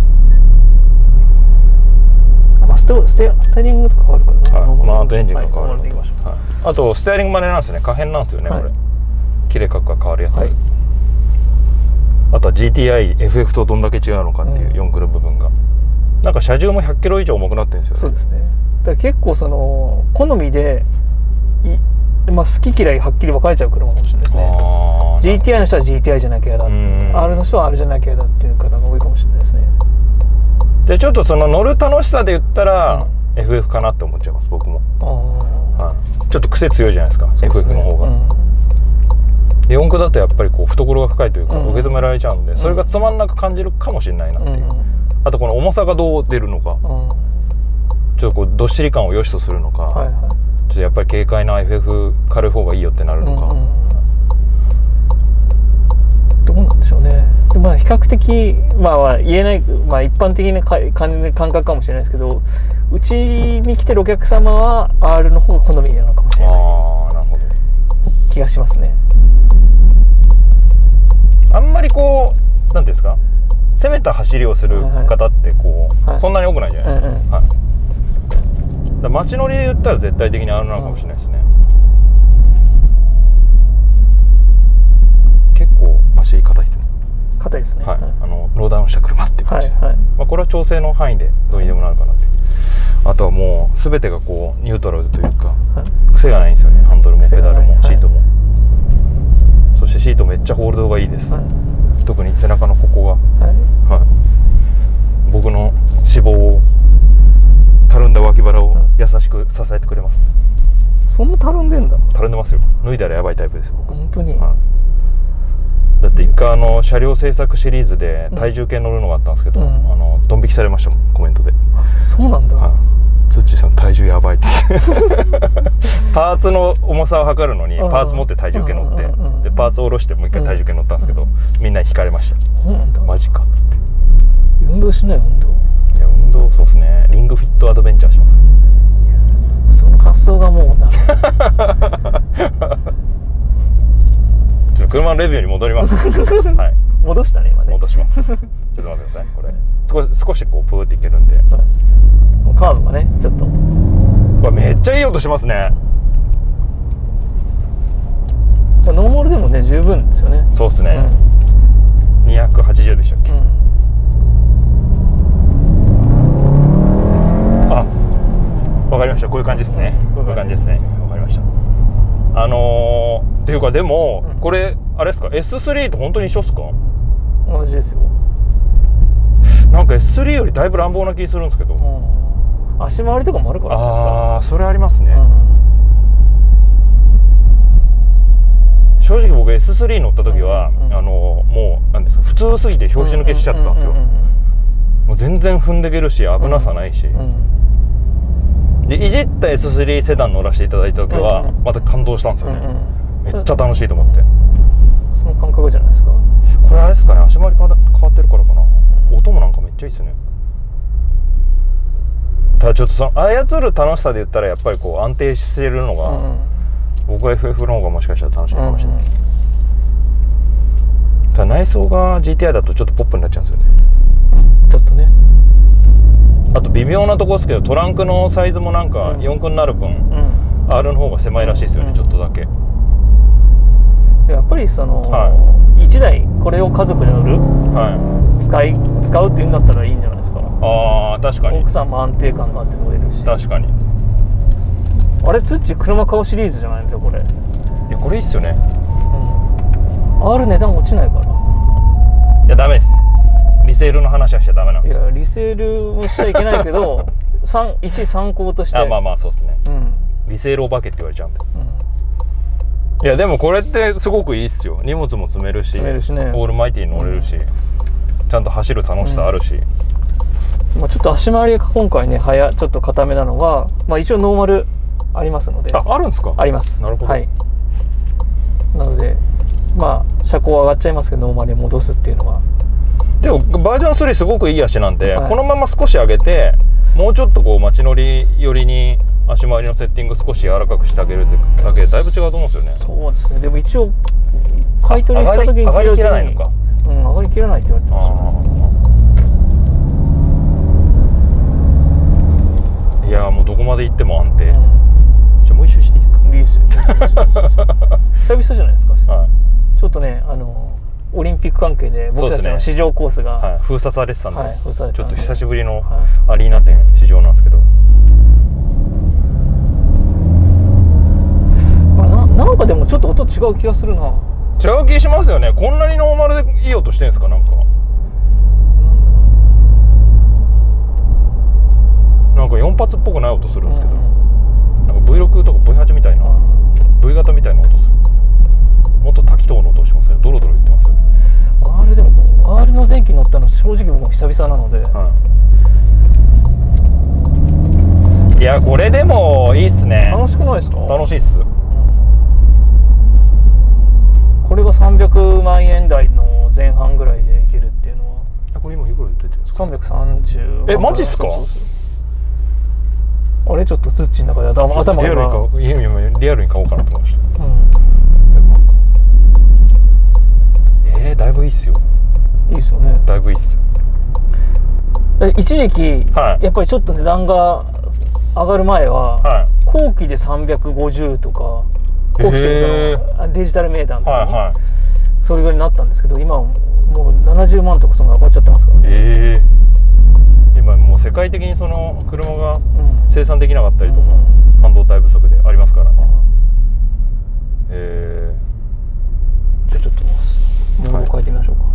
まあ、ステ、ステ、ステアリングとか変わるからね。 はい、まあ、あとエンジンが変わるのと、はい、あとステアリングまでなんですよね。可変なんですよね、はい、これ切れ角が変わるやつ、はい、あとは ジーティーアイ、エフエフ とどんだけ違うのかっていうよんクル部分が、うん、なんか車重もひゃっキロ以上重くなってるんですよね。 そうですね。だから結構その好みでい、まあ、好き嫌いはっきり分かれちゃう車かもしれないですね。ジーティーアイ の人は ジーティーアイ じゃなきゃ嫌だ、 R の人は R じゃなきゃ嫌だっていう方が多いかもしれないですね。 でちょっとその乗る楽しさで言ったら、うん、エフエフ かなって思っちゃいます僕も。はい、ちょっと癖強いじゃないですか、すね、エフエフ の方が、うん、でよん駆だとやっぱりこう懐が深いというか、うん、受け止められちゃうんで、それがつまんなく感じるかもしれないなっていう、うん、あとこの重さがどう出るのか、うん、ちょっとこうどっしり感を良しとするのか、はいはい、ちょっとやっぱり軽快な エフエフ 軽い方がいいよってなるのか、うんうん、 どうなんでしょうね。でまあ比較的まあ言えない、まあ、一般的な感覚かもしれないですけど、うちに来てるお客様は R の方が好みなのかもしれない。ああ、なるほど。気がしますね。 あんまりこうなんていうんですか、攻めた走りをする方ってこう、はい、そんなに多くないじゃないですか。はいはい、だ街乗りで言ったら絶対的に R なのかもしれないですね。うん、結構足硬いですね。 硬いですね。 はい、あのローダウンした車っていう感じです。はいはい、まあこれは調整の範囲でどうにでもなるかなって。あとはもう全てがこうニュートラルというか、はい、癖がないんですよね。ハンドルもペダルもシートも、はい、そしてシートめっちゃホールドがいいです。はい、特に背中のここが、はいはい、僕の脂肪をたるんだ脇腹を優しく支えてくれます。 そんなたるんでんだ。 たるんでますよ。脱いだらやばいタイプです僕。 本当に。 はい、だって一回あの車両製作シリーズで体重計乗るのがあったんですけど、うん、あのドン引きされましたもんコメントで。 あ、そうなんだ。はい、 ツッチーさん体重やばいっつってパーツの重さを測るのにパーツ持って体重計乗ってでパーツを下ろしてもう一回体重計乗ったんですけど、みんなに引かれました。そうなんだ。マジかっつって。 運動しない運動。 いや運動そうですね。リングフィットアドベンチャーします。いやその発想がもうダメ。 ちょっと車のレビューに戻ります。はい。 戻したね今ね。 戻します。ちょっと待ってください。これ少し少しこうプーっていけるんで。はい、 カーブがねちょっと。 わめっちゃいい音しますね。 ノーマルでもね十分ですよね。 そうですね。うん、にひゃくはちじゅうでしたっけ。うん、あ、わかりました。こういう感じですね。こういう感じですね。わかりました。あのー、っていうかでも、うん、これあれですか エススリー と本当に一緒ですか？ 同じですよ。 なんか エススリー よりだいぶ乱暴な気するんですけど、うん、 足回りとかもあるからですか？ ああ、それありますね。うん、正直僕 エススリー 乗った時は、うんうん、あのもうなんですか普通すぎて拍子抜けしちゃったんですよ。もう全然踏んでいけるし危なさないし、うんうん、でいじった エススリー セダン乗らせていただいた時は、うんうん、また感動したんですよね。うんうん、めっちゃ楽しいと思って。 その感覚じゃないですか。 これあれですかね、足回り変わってるからかな、うん、音もなんかめっちゃいいですね。ただちょっとその操る楽しさで言ったらやっぱりこう安定してるのが、うん、僕は エフエフ の方がもしかしたら楽しいかもしれない。うん、ただ内装が ジーティーアイ だとちょっとポップになっちゃうんですよね。 うん、ちょっとね。 あと微妙なところですけどトランクのサイズもなんかよん駆になる分、うん、R の方が狭いらしいですよね、うん、ちょっとだけ。 やっぱりその、はい、いちだいこれを家族で乗る、はい、使い使うっていうんだったらいいんじゃないですか。ああ確かに。奥さんも安定感があって乗れるし。 確かに。 あれツッチ車買うシリーズじゃないんですよこれ。いやこれいいっすよね。 うん、R 値段落ちないから。 いやダメです。リセールの話はしちゃダメなんですよ。 いやリセールもしちゃいけないけど一参考として。 あまあまあそうですね。うん、リセールお化けって言われちゃうんで。うん、 いやでもこれってすごくいいっすよ。荷物も積めるし、積めるし、ね、オールマイティに乗れるし、うん、ちゃんと走る楽しさあるし、 うん、まあ、ちょっと足回りが今回ね早ちょっと固めなのは、まあ、一応ノーマルありますので。 あ、あるんですか？ あります。 なるほど、 はい、なのでまあ車高上がっちゃいますけどノーマルに戻すっていうのは。 でもバージョンスリーすごくいい足なんで、はい、このまま少し上げてもうちょっとこう街乗り寄りに足回りのセッティング少し柔らかくしてあげるだけでだいぶ違うと思うんですよね。 そうですね。でも一応買い取りした時に上がりきらないのか。 うん、上がりきらないって言われてましたね。 いやもうどこまで行っても安定、うん、じゃあもう一周していいですか？ いいですよ久々じゃないですか、はい、ちょっとねあのオリンピック関係で僕たちの試乗コースが、 ね、はい、封鎖されてたんで、 はい、封鎖されてたんでちょっと久しぶりのアリーナ店試乗なんですけど、 まあ、な, なんかでもちょっと音違う気がするな。 違う気しますよね。こんなにノーマルでいい音してるんですか？なんかなんかよん発っぽくない音するんですけど、うん、なんか ブイろく とか ブイはち みたいな、うん、ブイ 型みたいな音する。もっと多気筒の音しますね。ドロドロ言ってますよね。 R でも R の前期乗ったの正直僕も久々なので、はい、 いやこれでもいいっすね。 楽しくないですか？ 楽しいっす、うん、 これがさんびゃくまんえん台の前半ぐらいでいけるっていうのは。 これ今いくら出てるんですか？ さんびゃくさんじゅう。 えマジっすか？ あれちょっとツッチの中で頭がリアルに買おう、リアルに買おうかなと思いました、うん、えー、だいぶいいっすよ。 いいっすよね。 だいぶいいっす。 一時期、はい、やっぱりちょっと値段が上がる前は、はい、後期でさんびゃくごじゅうとか後期というそのデジタルメーターとかに、はいはい、それぐらいになったんですけど、今はもうななじゅうまんとかその上がっちゃってますからね。えー、今もう世界的にその車が生産できなかったりとか、うん、半導体不足でありますからね、うん、えー、じゃあちょっとモード変えてみましょうか、はい、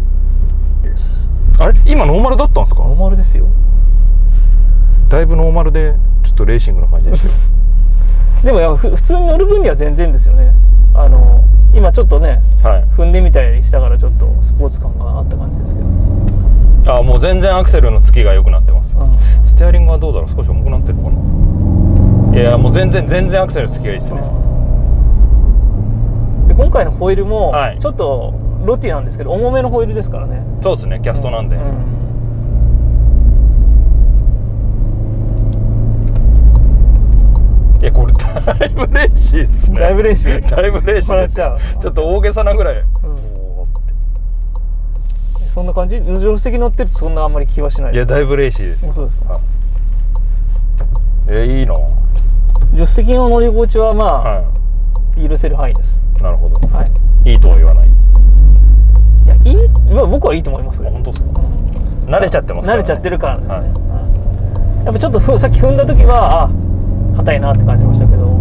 です。 あれ今ノーマルだったんですか？ ノーマルですよ。 だいぶノーマルでちょっとレーシングな感じでしたでもいや普通に乗る分には全然ですよね。あの今ちょっとね、はい、踏んでみたりしたからちょっとスポーツ感があった感じですけど。 ああもう全然アクセルのつきが良くなってます、うん、ステアリングはどうだろう、少し重くなってるのかな。いやもう全然全然アクセルのつきがいいですね、うん、 で今回のホイールもちょっとロティなんですけど重めのホイールですからね。 そうですね、キャストなんで、うんうん、いやこれだいぶレーシーっすね。 だいぶレーシーだいぶレーシーです。ちょっと大げさなぐらい、うん、 そんな感じ。助手席乗ってるとそんなあんまり気はしないです。 いやだいぶレーシーです。 そうですか。 えー、いいな。 助手席の乗り心地はまあ、はい、許せる範囲です。 なるほど、はい、いいとは言わない。 いやいい、まあ、僕はいいと思います。 本当ですか？慣れちゃってますからね。 慣れちゃってるからですね、はい、やっぱちょっとふさっき踏んだ時はあ硬いなって感じましたけど、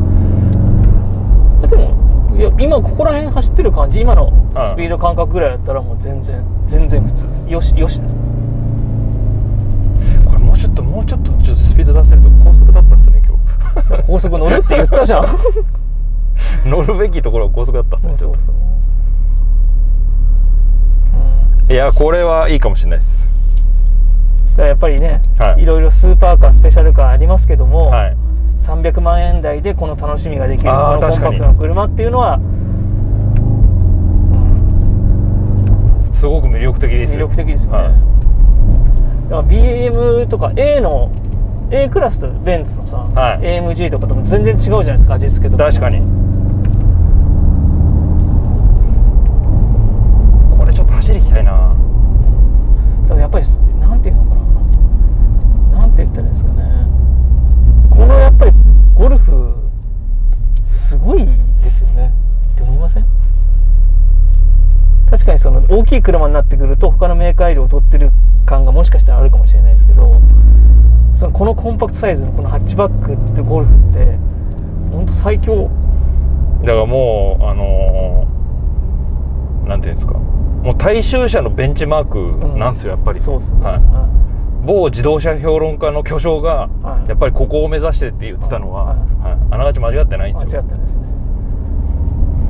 でもいや今ここら辺走ってる感じ、今のスピード感覚ぐらいだったらもう全然全然普通です。よしよしですね。 これもうちょっともうちょっとちょっとスピード出せると高速だったっすね今日高速乗るって言ったじゃん乗るべきところは高速だったっすね。そうそうそう、うん、いやこれはいいかもしれないです。 やっぱりね、はい、いろいろスーパーカースペシャルカーありますけども、はい、さんびゃくまんえん台でこの楽しみができるこのコンパクトな車っていうのは、 うん、すごく魅力的ですよ。 魅力的ですよね、はい、だから ビーエム とか A の A クラスとベンツのさ、はい、エーエムジー とかとも全然違うじゃないですか、味付けとか。 確かにこれちょっと走り行きたいな。 だからやっぱりなんていうのかな、なんて言ったらいいんですかね、このやっぱりゴルフすごいですよねって思いません？確かにその大きい車になってくると他のメーカーより劣ってる感がもしかしたらあるかもしれないですけど、そのこのコンパクトサイズのこのハッチバックってゴルフって本当最強だからもうあのー、なんていうんですか、もう大衆車のベンチマークなんですよ、うん、やっぱり。そうですね、はい、某自動車評論家の巨匠がやっぱりここを目指してって言ってたのは、はいはい、あながち間違ってないんですよ。 間違ってないですね。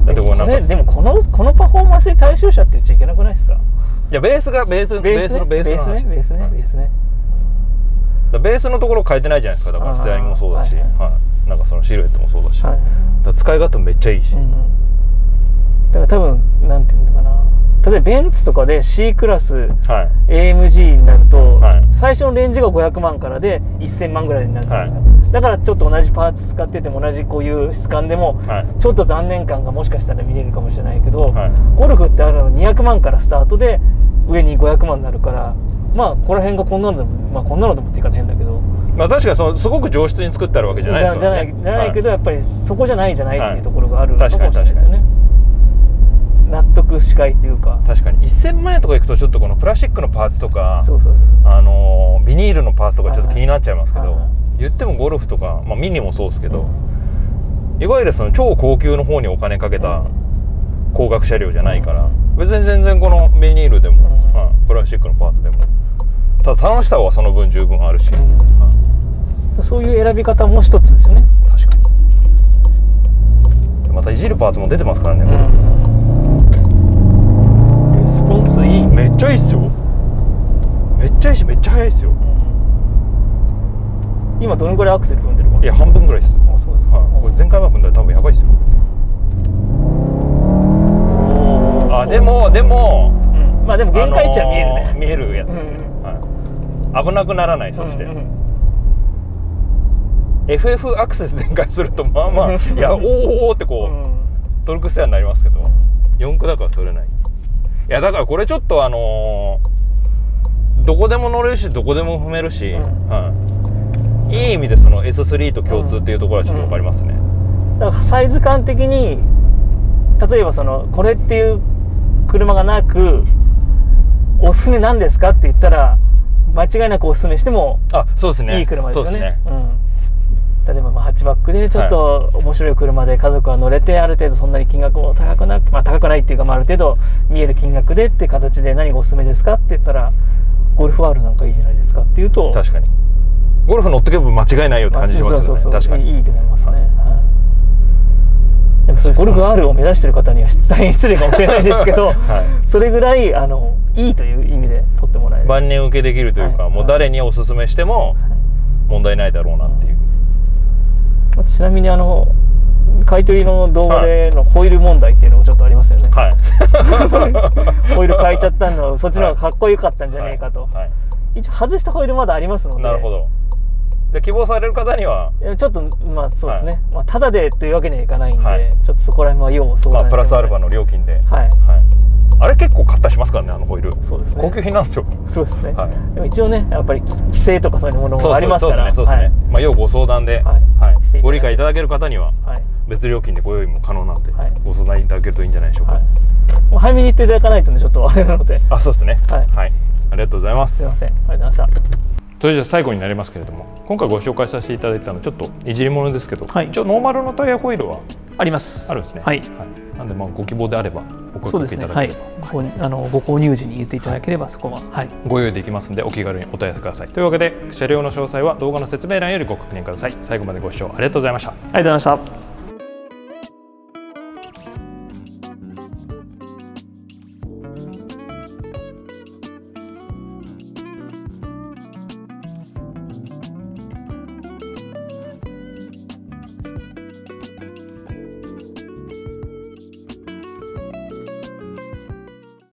でもなんかでもこのこのパフォーマンスに対象者って言っちゃいけなくないですか。 いやベースがベースベースのベースの話ベースねベースねベースのところ変えてないじゃないですか。だからステアリングもそうだし、はいはい、なんかそのシルエットもそうだし、はい、だから使い勝手めっちゃいいし、うん、 だから多分なんていうのかな、例えばベンツとかで C クラス、はい、エーエムジー になると、はい、最初のレンジがごひゃくまんからでせんまんぐらいになるじゃないですか、はい、だからちょっと同じパーツ使ってても同じこういう質感でも、はい、ちょっと残念感がもしかしたら見れるかもしれないけど、はい、ゴルフってあるのにひゃくまんからスタートで上にごひゃくまんになるから、まあこの辺がこんなのでも、まあ、こんなのでもって言い方変だけど、まあ確かにそのすごく上質に作ってあるわけじゃないですからね。 じゃないじゃないけど、はい、やっぱりそこじゃないじゃないっていうところがあるのかもしれないですよね。納得しかいっていうか。 確かにせんまんえんとかいくとちょっとこのプラスチックのパーツとか、そうそうそう、あのビニールのパーツとかちょっと気になっちゃいますけど、はいはい、言ってもゴルフとか、まあ、ミニもそうですけど、うん、いわゆるその超高級の方にお金かけた高額車両じゃないから、うん、別に全然このビニールでも、うん、プラスチックのパーツでも、ただ楽しさはその分十分あるし、うんうん、そういう選び方も一つですよね。 確かに。またいじるパーツも出てますからね、うん、 レスポンスいい。 めっちゃいいっすよ。めっちゃいいし、めっちゃ速いっすよ、うん、 今どのぐらいアクセル踏んでるか。 いや半分ぐらいっす。あ、そうですか、はい、これ前回は踏んだら多分やばいっすよ。あ、でもでも、 うん、まあでも限界値は見えるね、 あのー、見えるやつですね、うん、はい、危なくならない。そして、うんうん、エフエフ アクセス展開するとまあまあいやおーおーってこう、うん、トルクステアになりますけど、よん駆だからそれない。いやだからこれちょっとあのー、どこでも乗れるしどこでも踏めるし、うん、はい、いい意味でその エススリー と共通っていうところはちょっと分かりますね、うんうん、 だからサイズ感的に例えばそのこれっていう車がなくおすすめなんですかって言ったら間違いなくおすすめしてもいい車ですよね。例えばまあハッチバックでちょっと面白い車で家族が乗れて、ある程度そんなに金額も高くなく、まあ高くないっていうか、まあある程度見える金額でっていう形で何がおすすめですかって言ったらゴルフ R なんかいいじゃないですかっていうと、 確かにゴルフ乗ってけば間違いないよって感じしますよね。そうそうそう、確かにいいと思いますね。はい、でもそれゴルフ R を目指している方には大変失礼かもしれないですけど、はい、それぐらいあのいいという意味で取ってもらえる、 万人受けできるというか、はい、もう誰におすすめしても問題ないだろうなっていう、 はい、ちなみにあの買い取りの動画でのホイール問題っていうのもちょっとありますよね。はい、ホイール変えちゃったのそっちの方がかっこよかったんじゃねえかと、はいはい、一応外したホイールまだありますので。 なるほど。で希望される方にはちょっとまあそうですね、はい、まあただでというわけにはいかないんで、はい、ちょっとそこら辺は要相談して、まあ、 プラスアルファの料金で、はい、はい、あれ結構買ったりしますからね、あのホイール。そうですね、高級品なんですよ。そうですね、はい、でも一応ねやっぱり規制とかそういうものもありますから、そうですね、そうですね、まあ要ご相談で、はいはい、ご理解いただける方には別料金でご用意も可能なんで、はい、ご相談いただけるといいんじゃないでしょうか。はい、もう早めに言っていただかないとねちょっとあれなので。あ、そうですね、はい、はい、ありがとうございます。すいません、ありがとうございました。それじゃ最後になりますけれども、今回ご紹介させていただいたのちょっといじり物ですけど、はい、一応ノーマルのタイヤホイールはあります。あるんですね。はい。はい、なんでまあご希望であればお声掛けいただければ、そうですね。はい。あのご購入時に言っていただければ、はい、そこは、はい、ご用意できますのでお気軽にお問い合わせください。というわけで車両の詳細は動画の説明欄よりご確認ください。最後までご視聴ありがとうございました。ありがとうございました。